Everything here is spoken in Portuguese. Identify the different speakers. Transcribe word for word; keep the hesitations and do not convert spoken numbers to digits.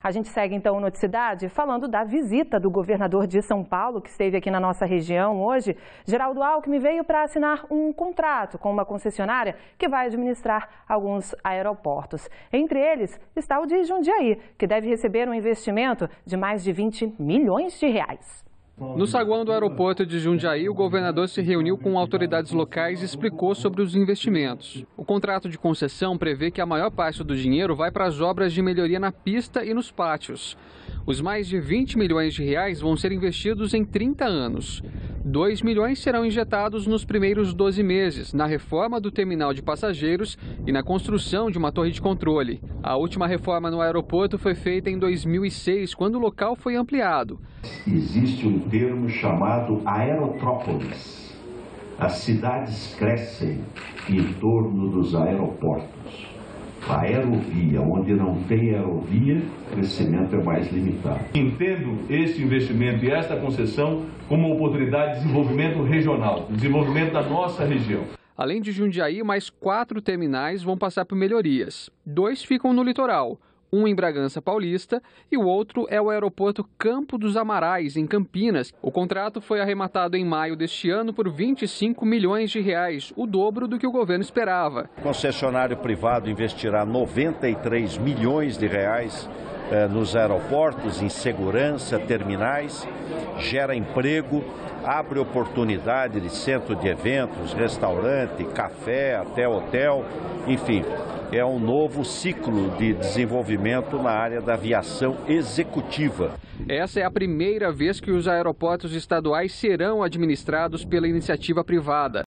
Speaker 1: A gente segue então o Noticidade falando da visita do governador de São Paulo, que esteve aqui na nossa região hoje. Geraldo Alckmin veio para assinar um contrato com uma concessionária que vai administrar alguns aeroportos. Entre eles está o de Jundiaí, que deve receber um investimento de mais de vinte milhões de reais.
Speaker 2: No saguão do aeroporto de Jundiaí, o governador se reuniu com autoridades locais e explicou sobre os investimentos. O contrato de concessão prevê que a maior parte do dinheiro vai para as obras de melhoria na pista e nos pátios. Os mais de vinte milhões de reais vão ser investidos em trinta anos. dois milhões serão injetados nos primeiros doze meses, na reforma do terminal de passageiros e na construção de uma torre de controle. A última reforma no aeroporto foi feita em dois mil e seis, quando o local foi ampliado.
Speaker 3: Existe um termo chamado aerotrópolis. As cidades crescem em torno dos aeroportos. A aerovia, onde não tem aerovia, o crescimento é mais limitado.
Speaker 4: Entendo este investimento e esta concessão como uma oportunidade de desenvolvimento regional, desenvolvimento da nossa região.
Speaker 2: Além de Jundiaí, mais quatro terminais vão passar por melhorias. Dois ficam no litoral. Um em Bragança Paulista e o outro é o aeroporto Campo dos Amarais, em Campinas. O contrato foi arrematado em maio deste ano por vinte e cinco milhões de reais, o dobro do que o governo esperava.
Speaker 5: O concessionário privado investirá noventa e três milhões de reais eh, nos aeroportos, em segurança, terminais, gera emprego, abre oportunidade de centro de eventos, restaurante, café, até hotel, enfim. É um novo ciclo de desenvolvimento na área da aviação executiva.
Speaker 2: Essa é a primeira vez que os aeroportos estaduais serão administrados pela iniciativa privada.